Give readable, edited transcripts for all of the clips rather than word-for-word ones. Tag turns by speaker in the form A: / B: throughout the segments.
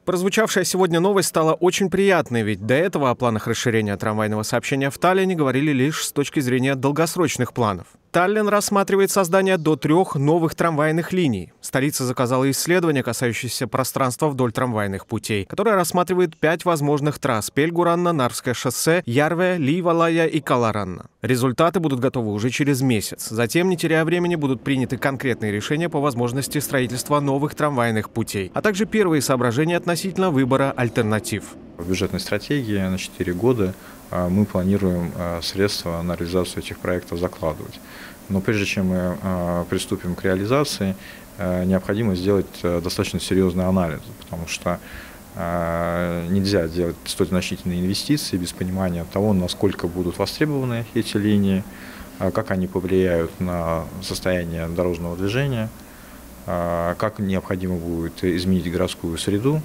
A: Прозвучавшая сегодня новость стала очень приятной, ведь до этого о планах расширения трамвайного сообщения в Таллине говорили лишь с точки зрения долгосрочных планов. Таллин рассматривает создание до 3 новых трамвайных линий. Столица заказала исследование, касающееся пространства вдоль трамвайных путей, которое рассматривает 5 возможных трасс: Пельгуранна, Нарвское шоссе, Ярве, Ливалая и Каларанна. Результаты будут готовы уже через месяц. Затем, не теряя времени, будут приняты конкретные решения по возможности строительства новых трамвайных путей, а также первые соображения относительно выбора альтернатив.
B: В бюджетной стратегии на 4 года мы планируем средства на реализацию этих проектов закладывать. Но прежде чем мы приступим к реализации, необходимо сделать достаточно серьезный анализ, потому что нельзя делать столь значительные инвестиции без понимания того, насколько будут востребованы эти линии, как они повлияют на состояние дорожного движения, как необходимо будет изменить городскую среду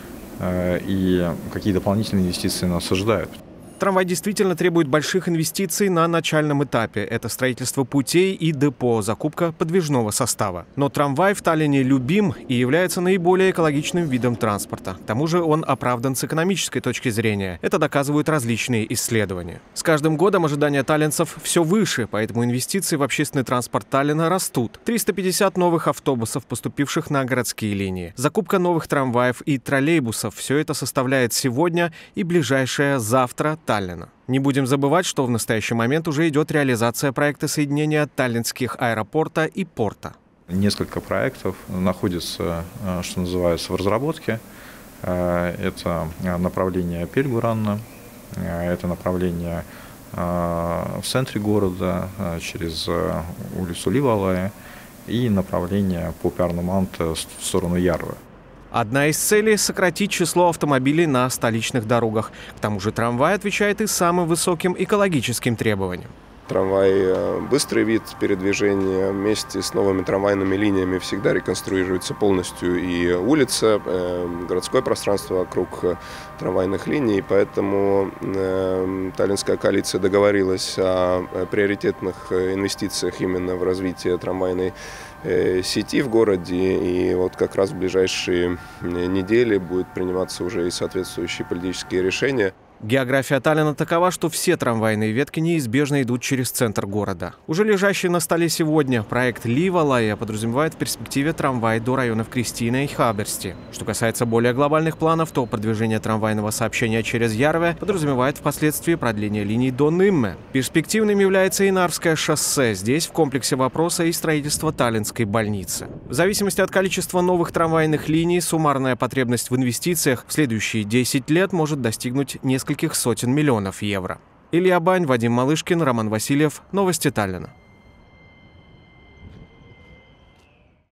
B: и какие дополнительные инвестиции нас ожидают.
A: Трамвай действительно требует больших инвестиций на начальном этапе. Это строительство путей и депо, закупка подвижного состава. Но трамвай в Таллине любим и является наиболее экологичным видом транспорта. К тому же он оправдан с экономической точки зрения. Это доказывают различные исследования. С каждым годом ожидания таллинцев все выше, поэтому инвестиции в общественный транспорт Таллина растут. 350 новых автобусов, поступивших на городские линии. Закупка новых трамваев и троллейбусов – все это составляет сегодня и ближайшее завтра Таллина. Не будем забывать, что в настоящий момент уже идет реализация проекта соединения таллинских аэропорта и порта.
B: Несколько проектов находятся, что называется, в разработке. Это направление Пельгуранна, это направление в центре города через улицу Ливалая и направление по Пярнумант в сторону Ярвы.
A: Одна из целей – сократить число автомобилей на столичных дорогах. К тому же трамвай отвечает и самым высоким экологическим требованиям.
C: Трамвай – быстрый вид передвижения. Вместе с новыми трамвайными линиями всегда реконструируется полностью и улица, городское пространство вокруг трамвайных линий. Поэтому Таллинская коалиция договорилась о приоритетных инвестициях именно в развитие трамвайной сети в городе. И вот как раз в ближайшие недели будут приниматься уже и соответствующие политические решения.
A: География Таллина такова, что все трамвайные ветки неизбежно идут через центр города. Уже лежащий на столе сегодня проект Ливалая подразумевает в перспективе трамвай до районов Кристина и Хаберсти. Что касается более глобальных планов, то продвижение трамвайного сообщения через Ярве подразумевает впоследствии продление линий до Нымме. Перспективным является и Нарвское шоссе. Здесь в комплексе вопроса и строительство Таллинской больницы. В зависимости от количества новых трамвайных линий, суммарная потребность в инвестициях в следующие 10 лет может достигнуть нескольких сотен миллионов евро. Илья Бань, Вадим Малышкин, Роман Васильев. Новости Таллина.